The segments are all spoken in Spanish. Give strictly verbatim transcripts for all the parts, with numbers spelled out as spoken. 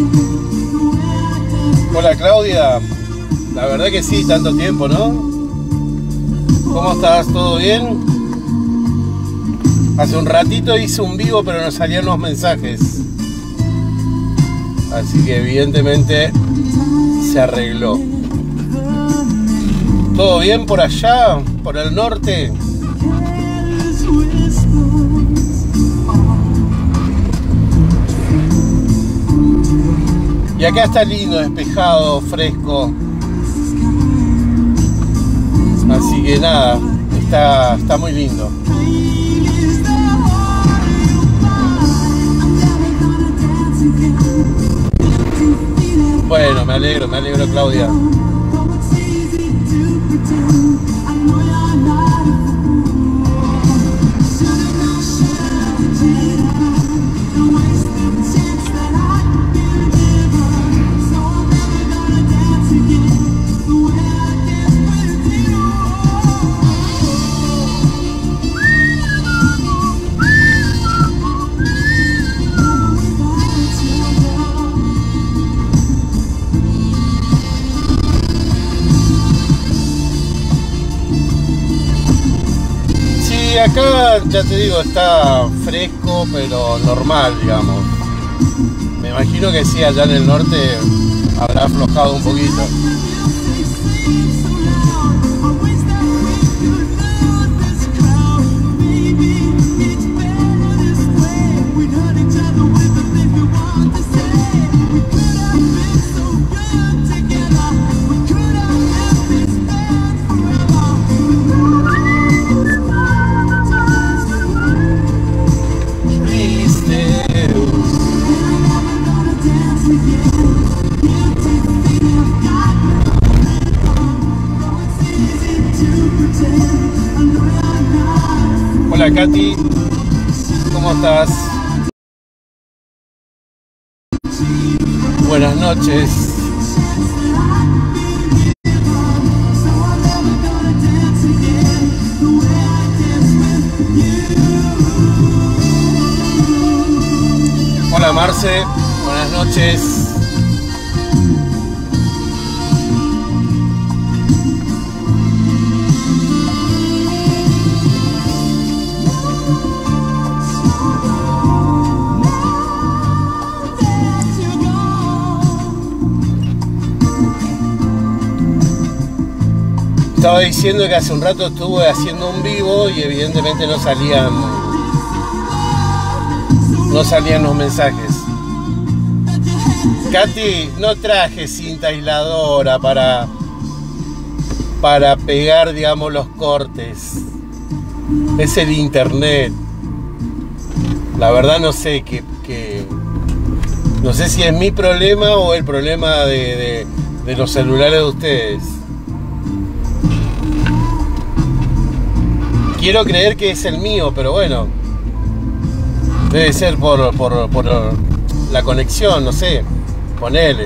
Hola Claudia, la verdad que sí, tanto tiempo, ¿no? ¿Cómo estás? ¿Todo bien? Hace un ratito hice un vivo, pero nos salían los mensajes. Así que evidentemente se arregló. ¿Todo bien por allá, por el norte? Y acá está lindo, despejado, fresco. Así que nada, está, está muy lindo. Bueno, me alegro, me alegro, Claudia. Acá, ya te digo, está fresco, pero normal, digamos. Me imagino que sí, allá en el norte habrá aflojado un poquito. Hola Katy, ¿cómo estás? Buenas noches. Hola Marce, buenas noches. Estaba diciendo que hace un rato estuve haciendo un vivo y evidentemente no salían no salían los mensajes. Katy, no traje cinta aisladora para para pegar, digamos, los cortes. Es el internet. La verdad no sé qué, qué no sé si es mi problema o el problema de, de, de los celulares de ustedes. Quiero creer que es el mío, pero bueno, debe ser por, por, por la conexión, no sé, ponele.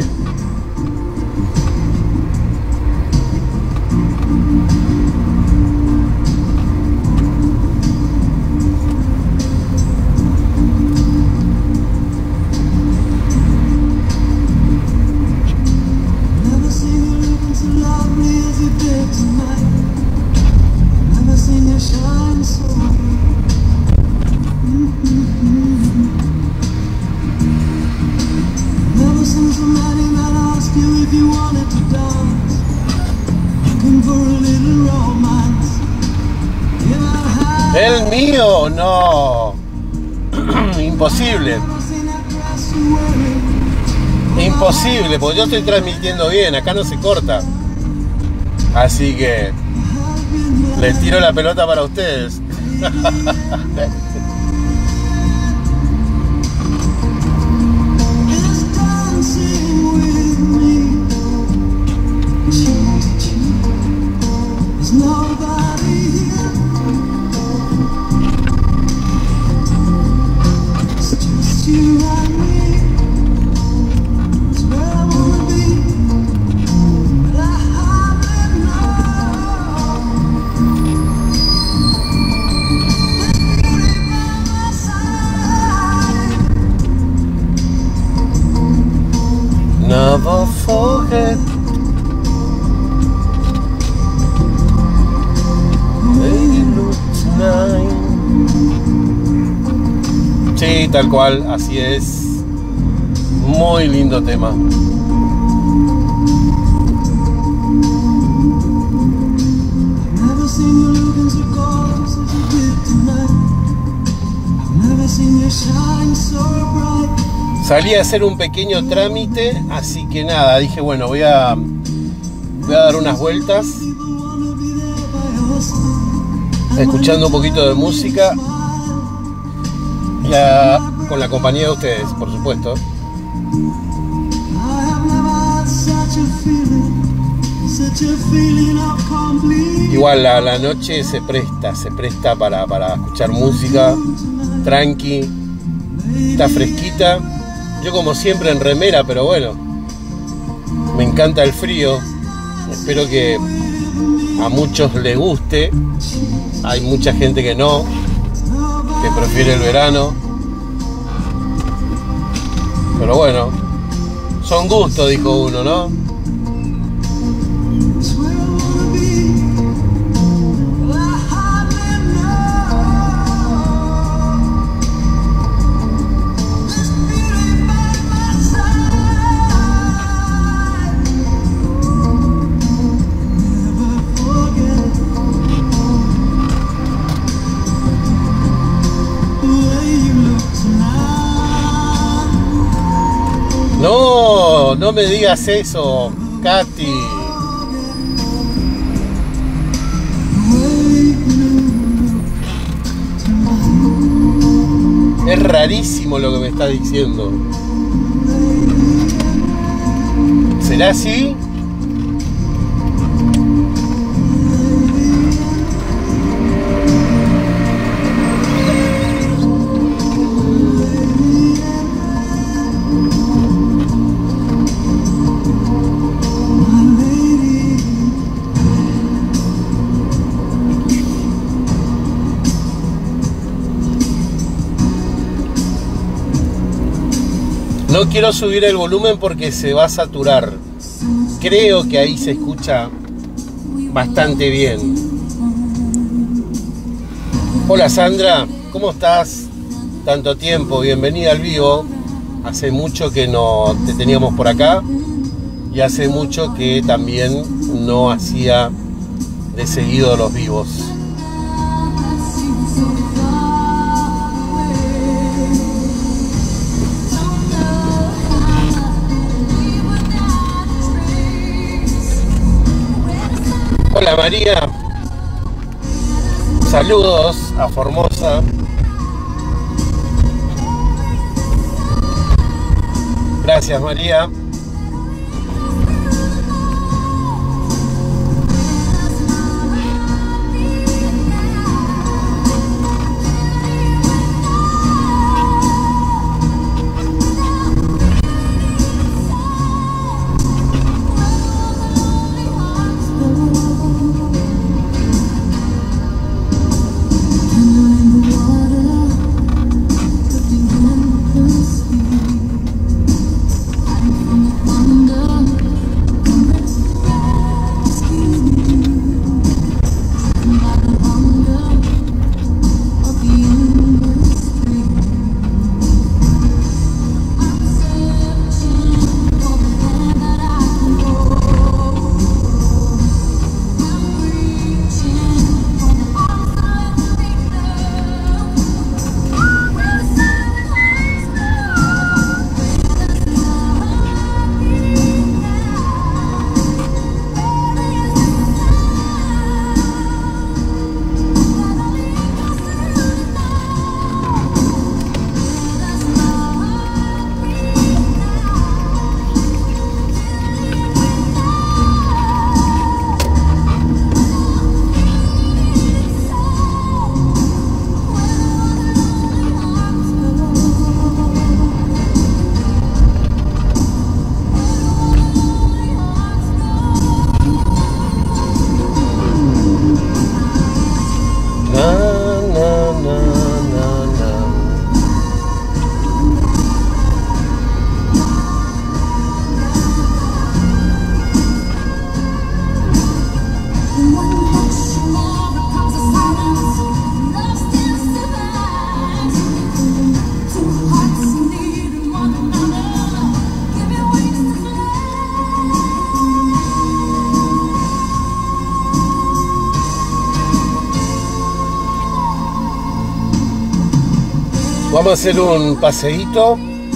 ¿El mío? No. Imposible. Imposible, porque yo estoy transmitiendo bien, acá no se corta. Así que les tiro la pelota para ustedes. Never forget. Sí, tal cual, así es. Muy lindo tema. Salí a hacer un pequeño trámite, así que nada, dije bueno, voy a, voy a dar unas vueltas, escuchando un poquito de música, ya, con la compañía de ustedes, por supuesto. Igual la, la noche se presta, se presta para, para escuchar música, tranqui, está fresquita. Yo como siempre en remera, pero bueno, me encanta el frío. Espero que a muchos les guste. Hay mucha gente que no, que prefiere el verano. Pero bueno, son gustos, dijo uno, ¿no? No, no me digas eso, Katy. Es rarísimo lo que me está diciendo. ¿Será así? No quiero subir el volumen porque se va a saturar. Creo que ahí se escucha bastante bien. Hola Sandra, ¿cómo estás? Tanto tiempo, bienvenida al vivo. Hace mucho que no te teníamos por acá y hace mucho que también no hacía de seguido los vivos. Hola María, saludos a Formosa. Gracias María. Vamos a hacer un paseíto.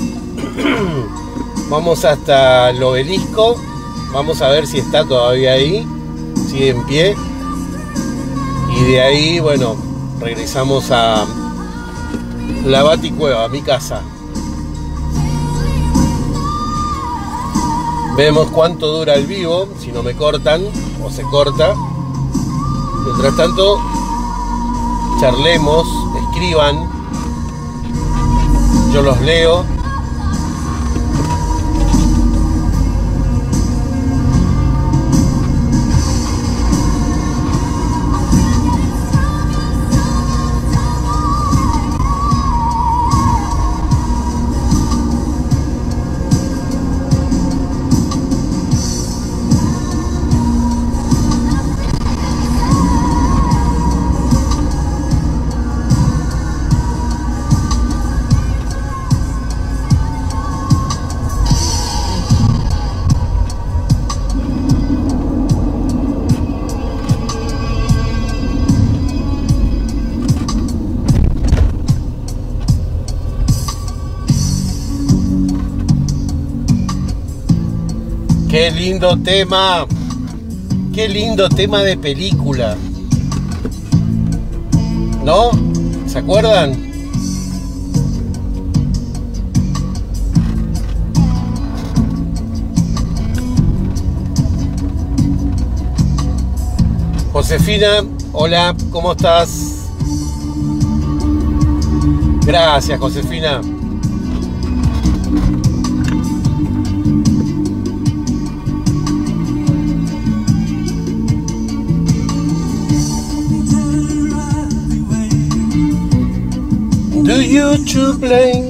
Vamos hasta el obelisco. Vamos a ver si está todavía ahí, sigue en pie. Y de ahí, bueno, regresamos a la Baticueva, a mi casa. Vemos cuánto dura el vivo, si no me cortan o se corta. Mientras tanto, charlemos, escriban, yo los leo. Qué lindo tema, qué lindo tema de película, ¿no? ¿Se acuerdan? Josefina, hola, ¿cómo estás? Gracias, Josefina. Do you to blame?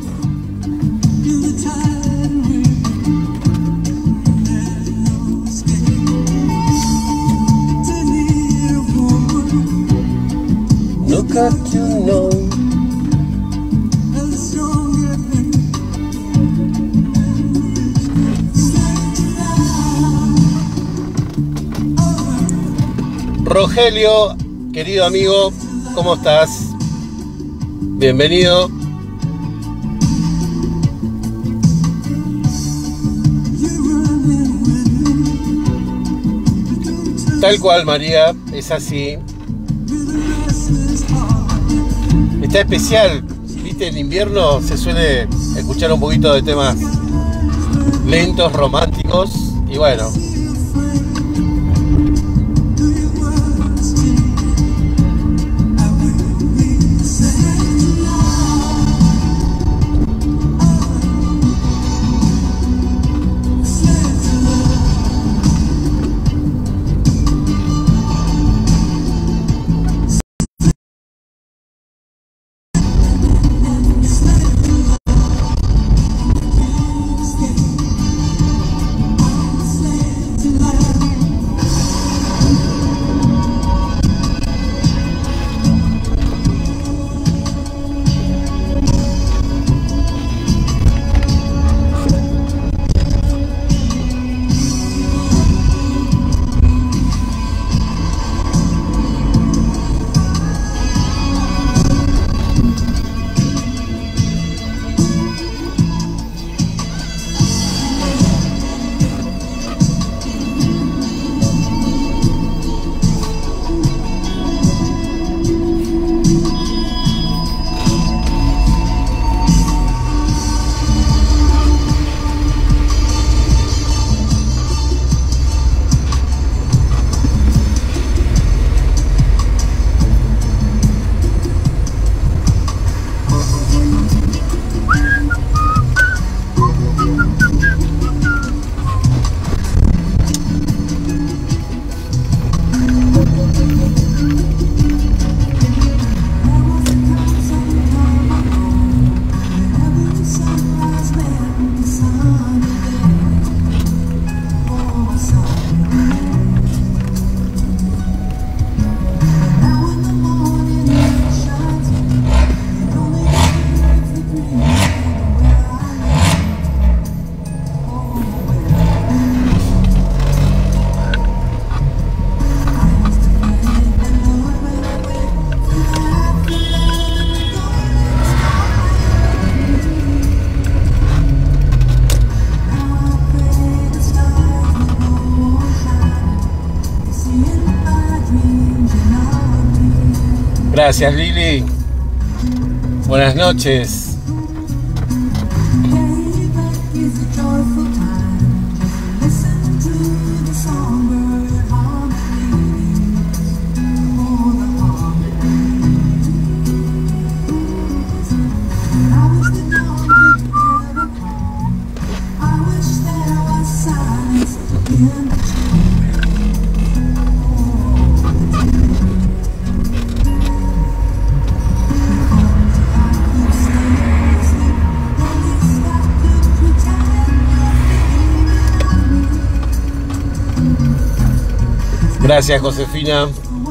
No got to know. Rogelio, querido amigo, ¿cómo estás? Bienvenido. Tal cual, María, es así. Está especial, viste, en invierno se suele escuchar un poquito de temas lentos, románticos, y bueno. Gracias, Lili. Buenas noches. Gracias, Josefina.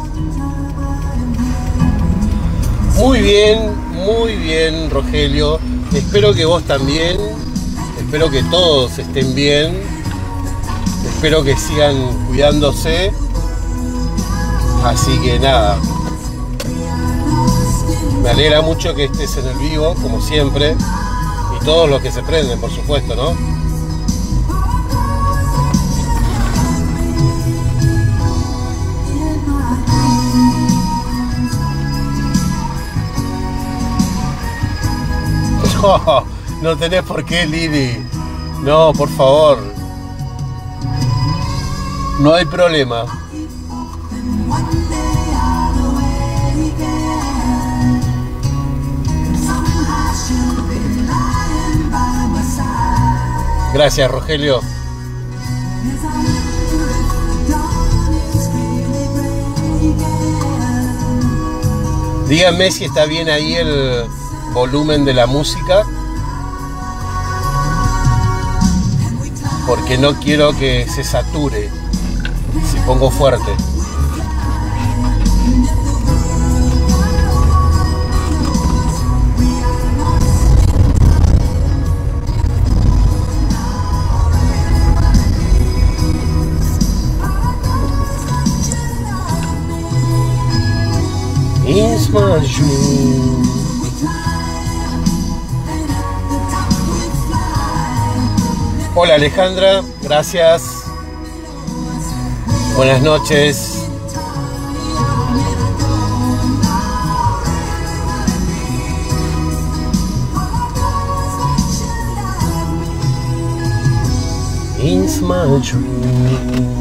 Muy bien, muy bien, Rogelio. Espero que vos también. Espero que todos estén bien. Espero que sigan cuidándose. Así que nada. Me alegra mucho que estés en el vivo, como siempre. Y todos los que se prenden, por supuesto, ¿no? No, no tenés por qué, Lili. No, por favor. No hay problema. Gracias, Rogelio. Díganme si está bien ahí el volumen de la música, porque no quiero que se sature si pongo fuerte. It's my dream. Hola, Alejandra, gracias. Buenas noches. It's my dream.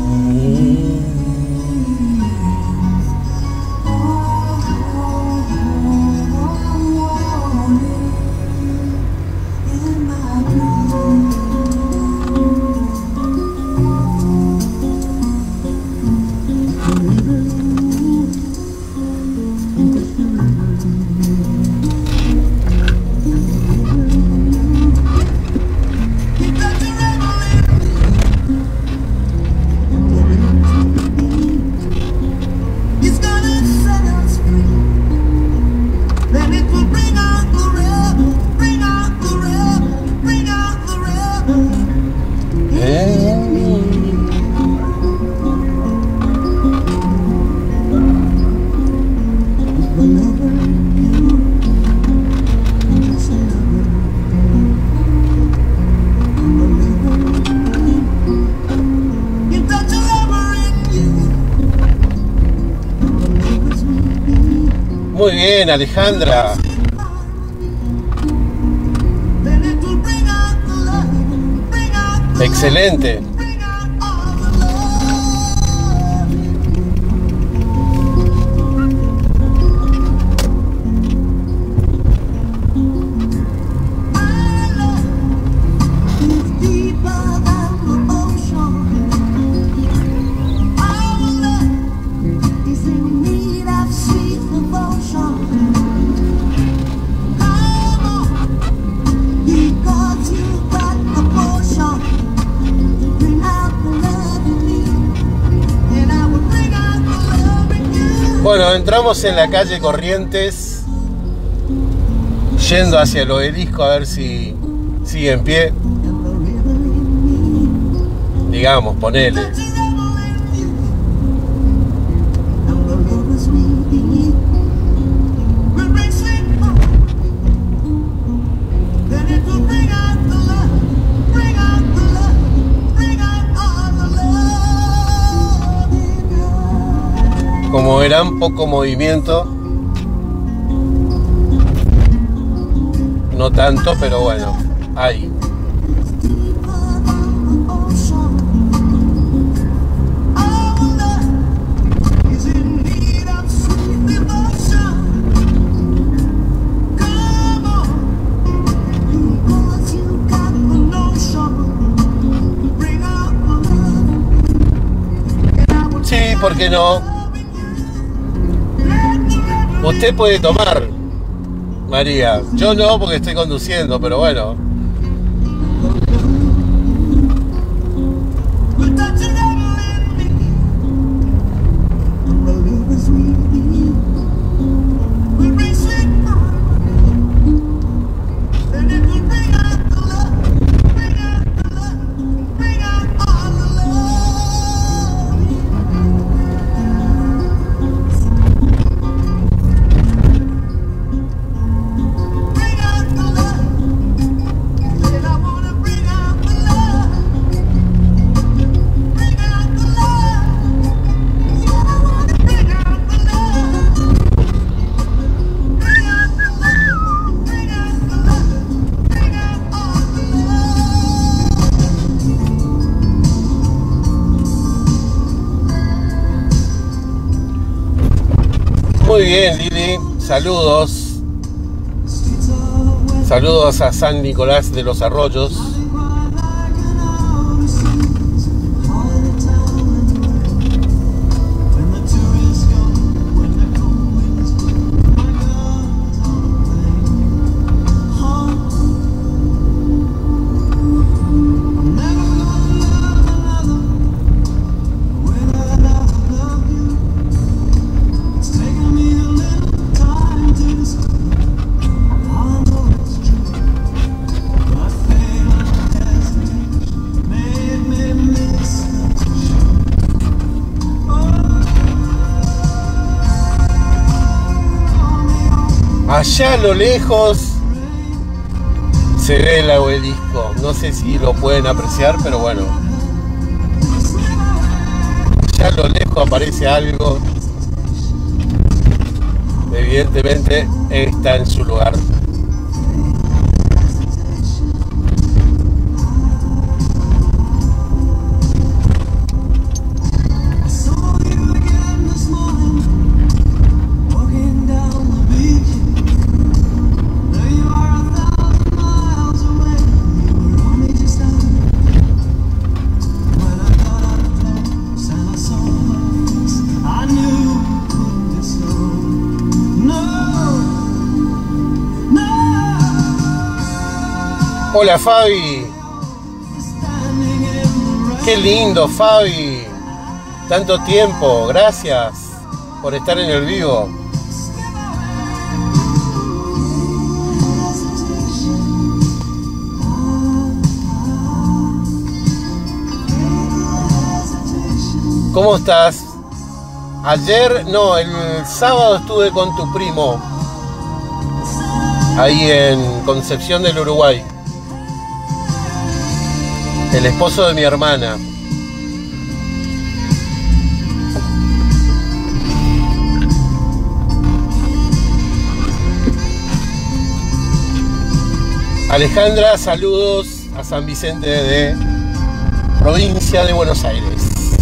Muy bien, Alejandra. Excelente. Bueno, entramos en la calle Corrientes, yendo hacia el Obelisco, a ver si sigue en pie. Digamos, ponele. Como verán, poco movimiento, no tanto, pero bueno, hay. Sí, ¿por qué no? Usted puede tomar, María. Yo no, porque estoy conduciendo, pero bueno. Muy bien, Lili, saludos. Saludos a San Nicolás de los Arroyos. Allá a lo lejos se ve el obelisco. No sé si lo pueden apreciar, pero bueno. Allá a lo lejos aparece algo. Evidentemente está en su lugar. Hola Fabi, qué lindo Fabi, tanto tiempo, gracias por estar en el vivo. ¿Cómo estás? Ayer, no, el sábado estuve con tu primo, ahí en Concepción del Uruguay. El esposo de mi hermana. Alejandra, saludos a San Vicente de provincia de Buenos Aires.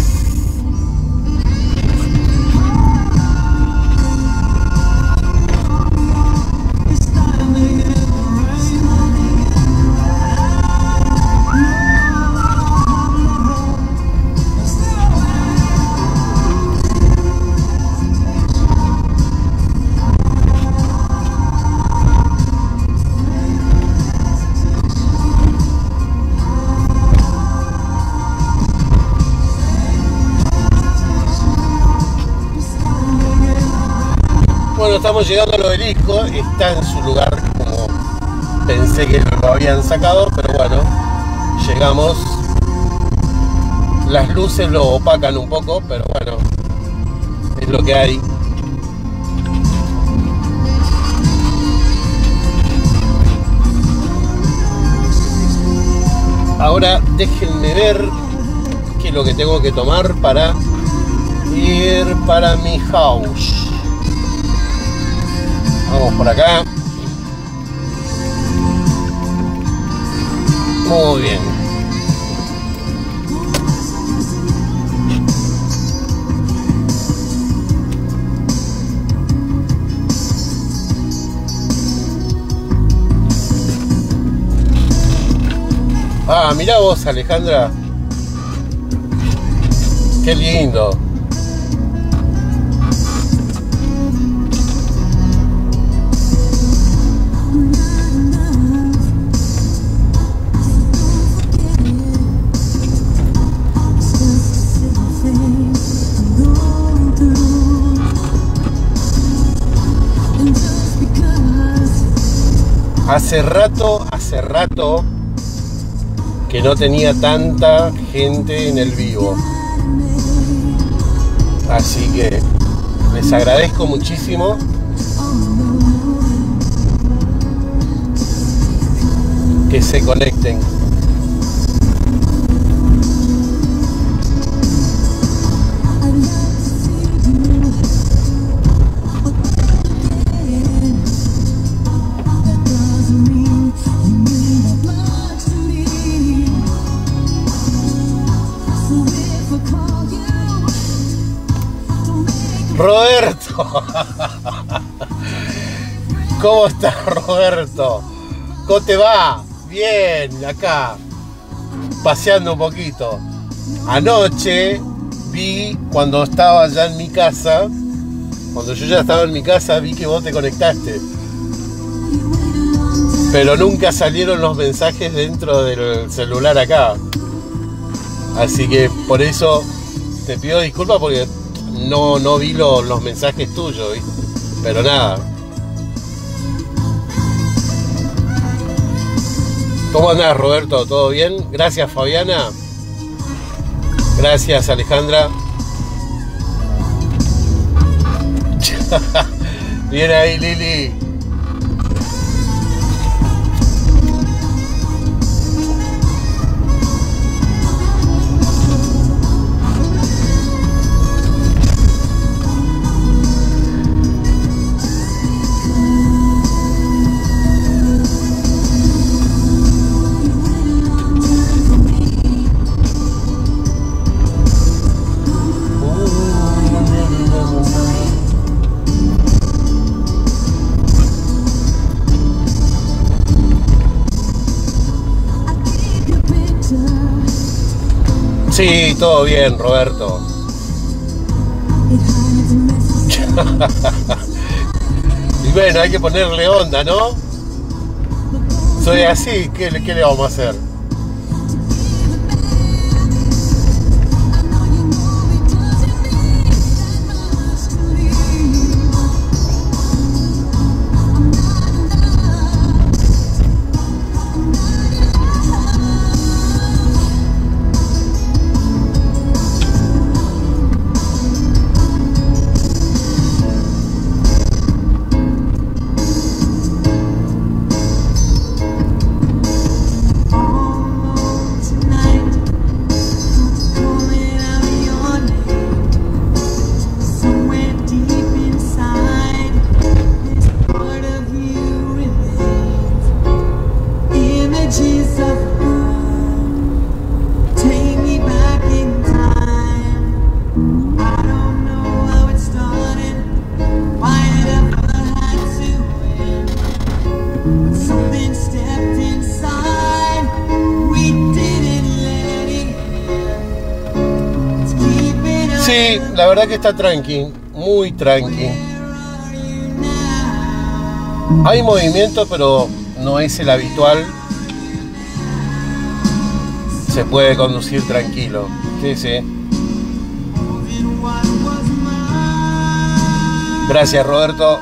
Estamos llegando al obelisco, está en su lugar como pensé que lo habían sacado, pero bueno, llegamos. Las luces lo opacan un poco, pero bueno, es lo que hay. Ahora déjenme ver qué es lo que tengo que tomar para ir para mi house. Vamos por acá. Muy bien. Ah, mirá vos, Alejandra. Qué lindo. Hace rato, hace rato que no tenía tanta gente en el vivo. Así que les agradezco muchísimo. Que se conecten. Roberto, ¿cómo estás, Roberto? ¿Cómo te va? Bien, acá, paseando un poquito. Anoche vi, cuando estaba ya en mi casa, cuando yo ya estaba en mi casa, vi que vos te conectaste. Pero nunca salieron los mensajes dentro del celular acá. Así que por eso te pido disculpas porque no, no vi lo, los mensajes tuyos, ¿viste? Pero nada. ¿Cómo andás, Roberto? ¿Todo bien? Gracias, Fabiana. Gracias, Alejandra. Bien ahí, Lili. Sí, todo bien, Roberto. Y bueno, hay que ponerle onda, ¿no? Soy así, ¿qué, qué le vamos a hacer? Sí, la verdad que está tranqui, muy tranqui. Hay movimiento, pero no es el habitual. Se puede conducir tranquilo. Sí, sí. Gracias, Roberto.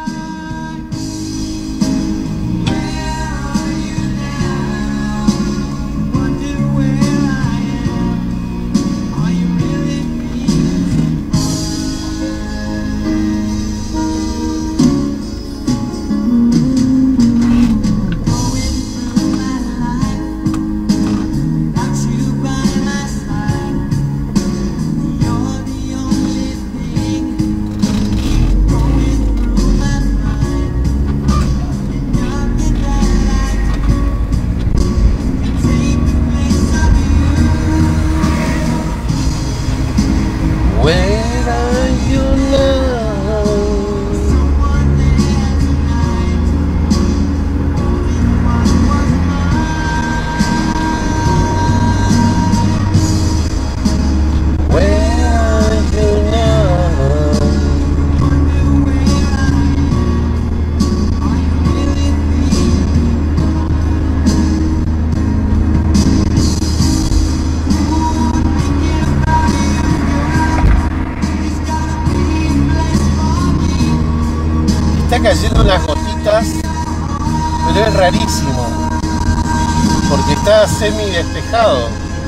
está cayendo unas gotitas, pero es rarísimo, porque está semi despejado.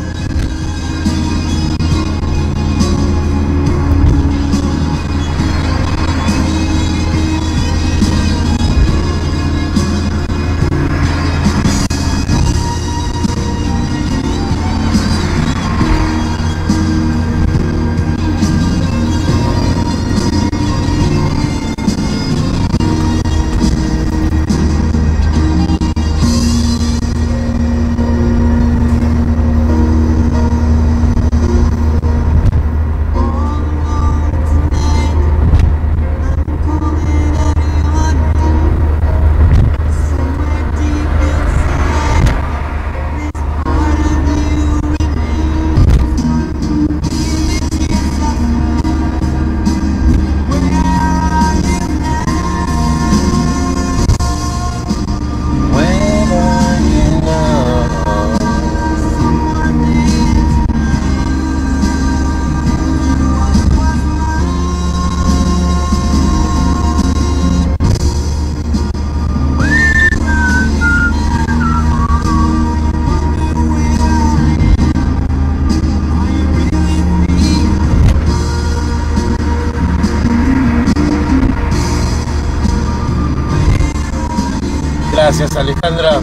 Gracias, Alejandra.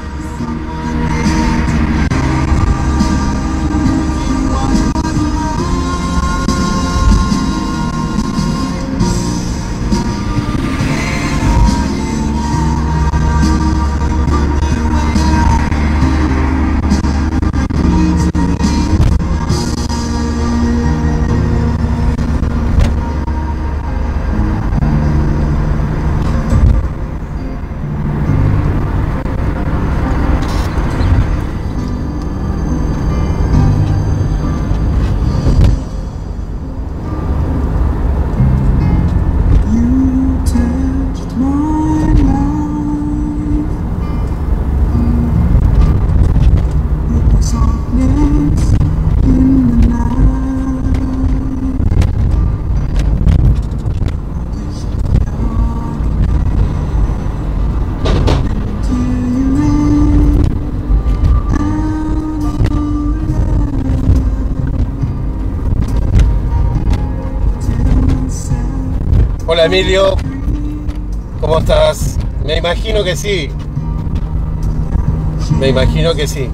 Hola Emilio, ¿cómo estás? Me imagino que sí. Me imagino que sí.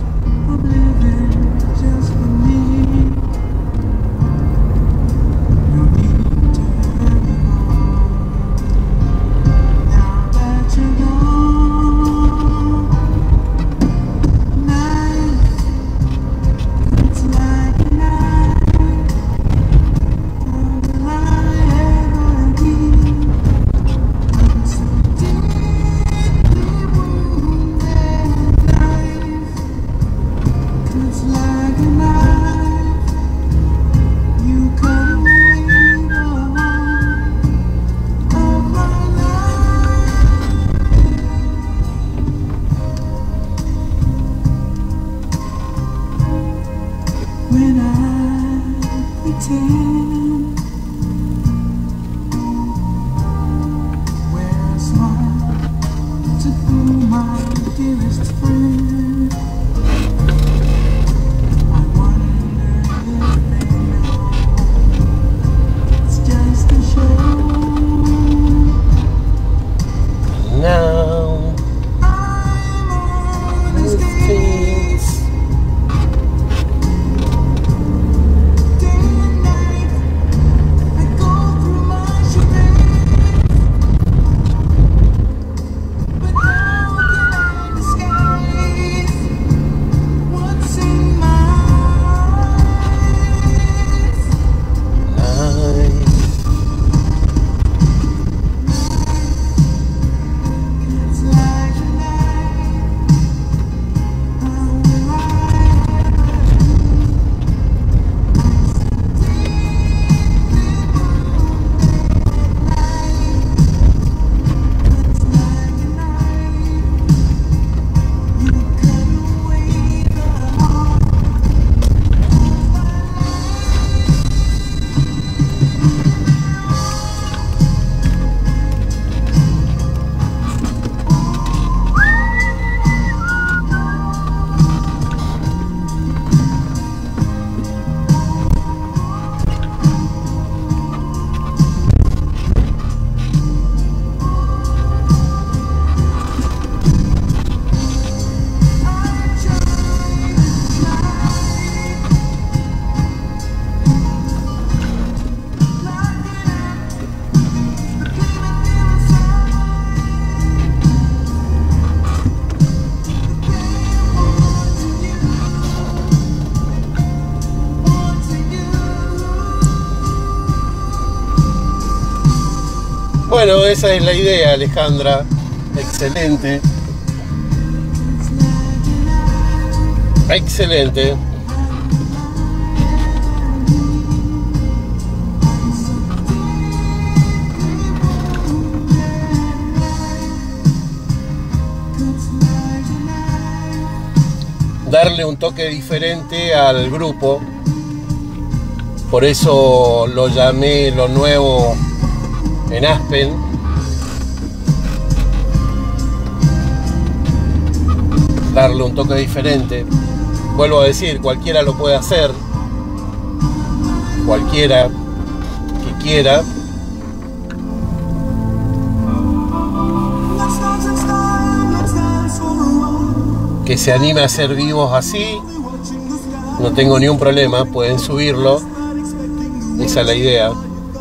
bueno, esa es la idea, Alejandra. Excelente. Excelente. Darle un toque diferente al grupo. Por eso lo llamé Lo Nuevo en Aspen. Darle un toque diferente. Vuelvo a decir, cualquiera lo puede hacer. Cualquiera que quiera. Que se anime a hacer vivos así, no tengo ni un problema, pueden subirlo. Esa es la idea.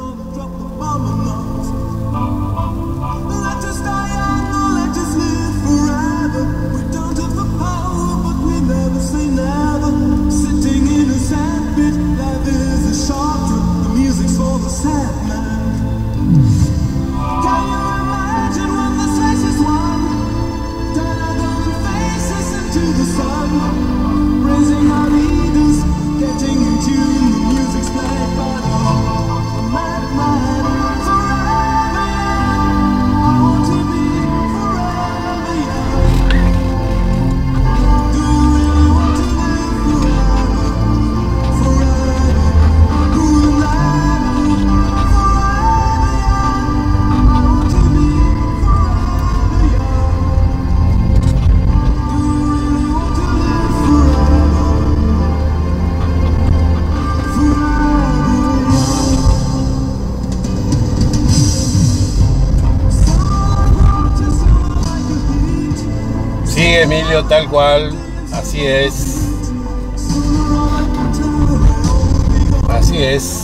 Sí, Emilio, tal cual, así es. Así es.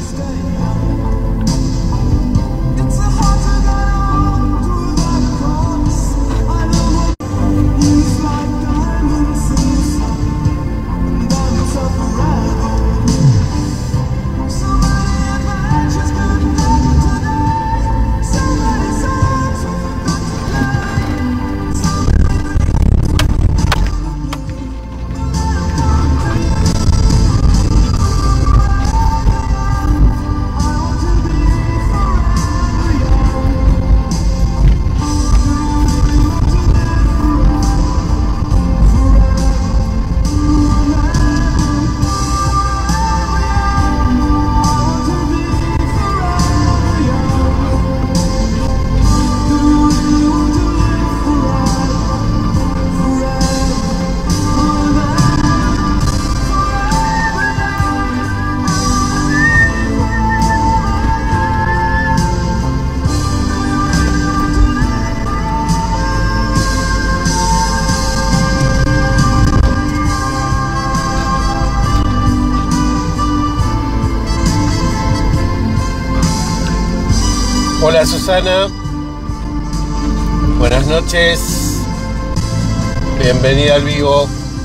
Hola Susana, buenas noches, bienvenida al vivo.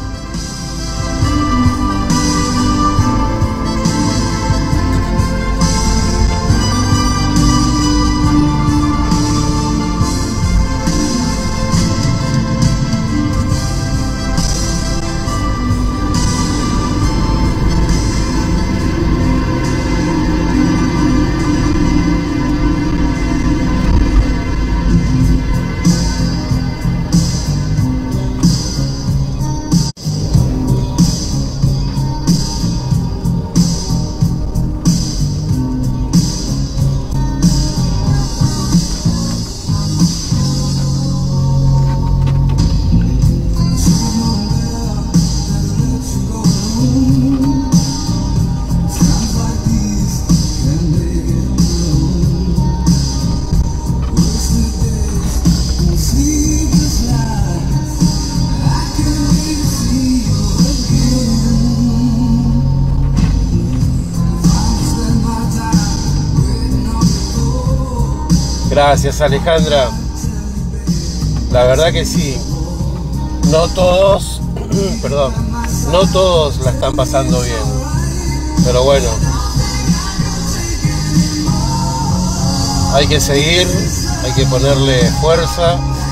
Gracias Alejandra, la verdad que sí, no todos, perdón, no todos la están pasando bien, pero bueno, Hay que seguir, hay que ponerle fuerza.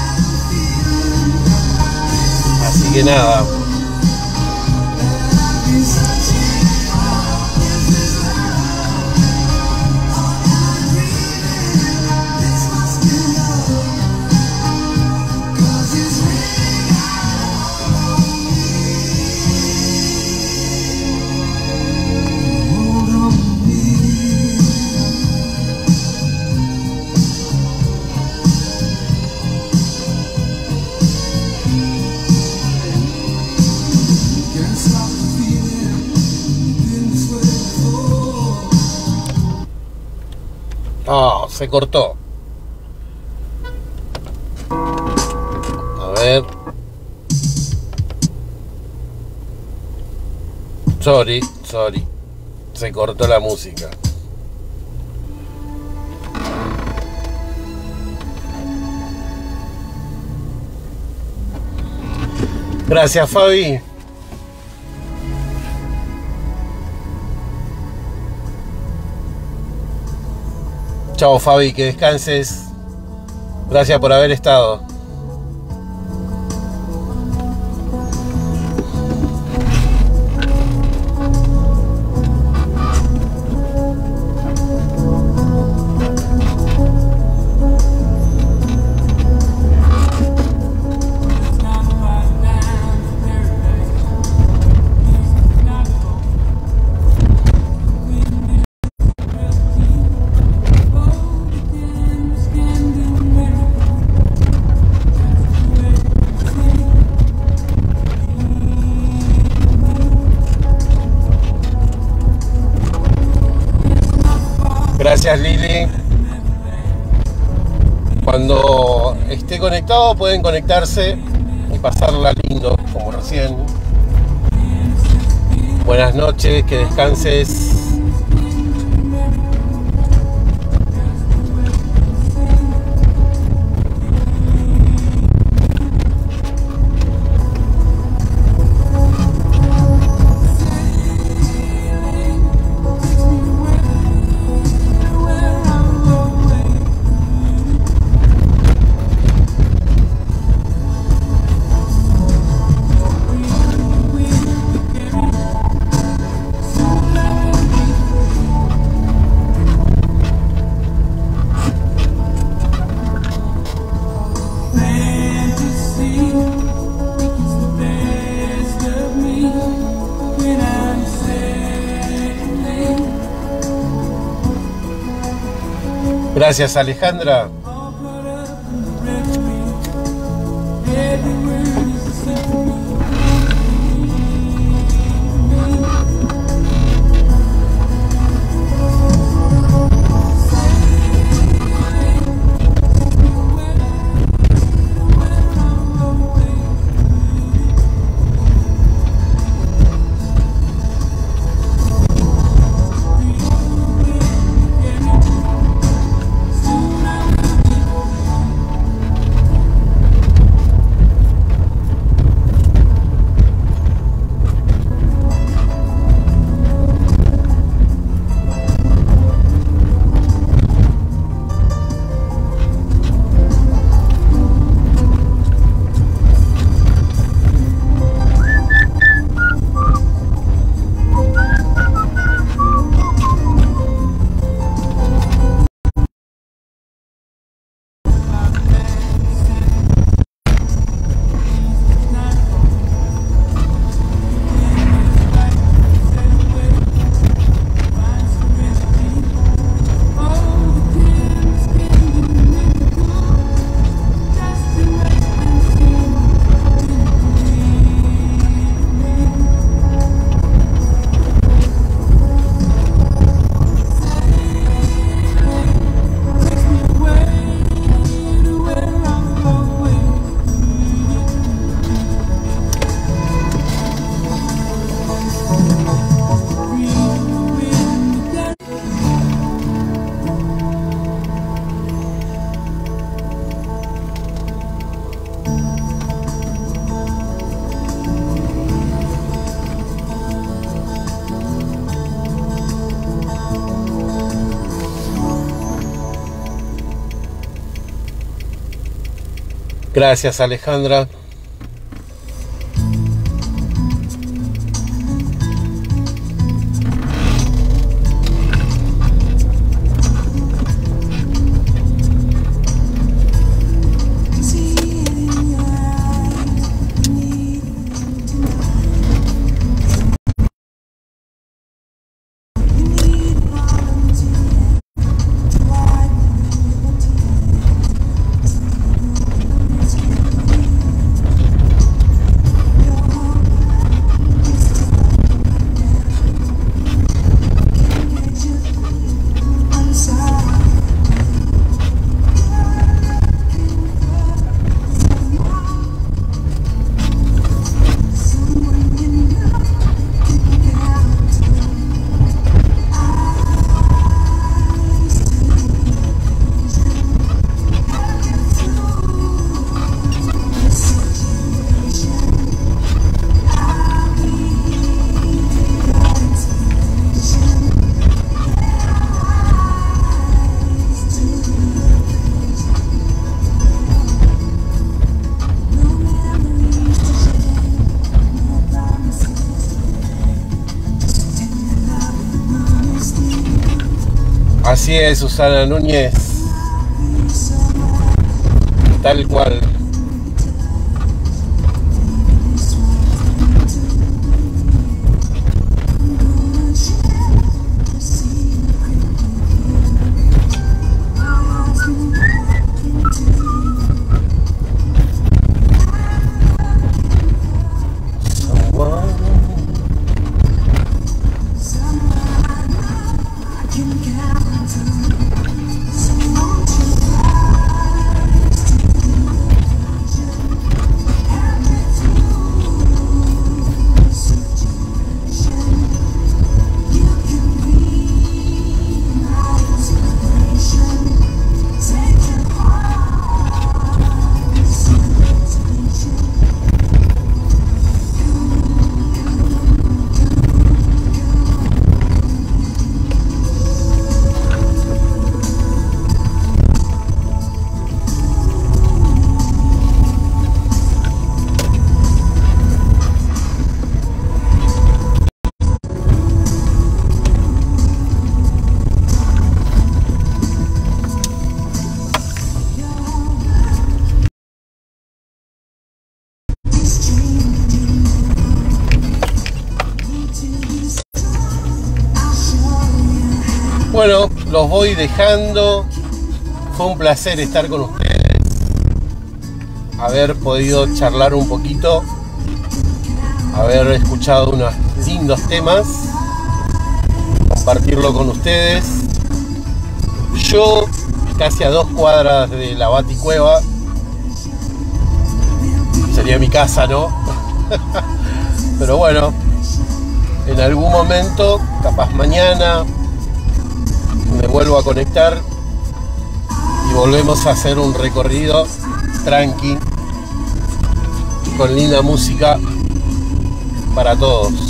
Así que nada. Oh, se cortó. A ver. Sorry, sorry. Se cortó la música. Gracias, Fabi. Chao, Fabi, que descanses. Gracias por haber estado. Gracias, Lili. Cuando esté conectado pueden conectarse y pasarla lindo, como recién. Buenas noches, que descanses. Gracias, Alejandra. Gracias, Alejandra. Así es, Susana Núñez, tal cual. Bueno, los voy dejando. Fue un placer estar con ustedes, haber podido charlar un poquito, haber escuchado unos lindos temas, compartirlo con ustedes. Yo casi a dos cuadras de la Baticueva, sería mi casa, ¿no? Pero bueno, en algún momento, capaz mañana, me vuelvo a conectar y volvemos a hacer un recorrido tranqui, con linda música para todos.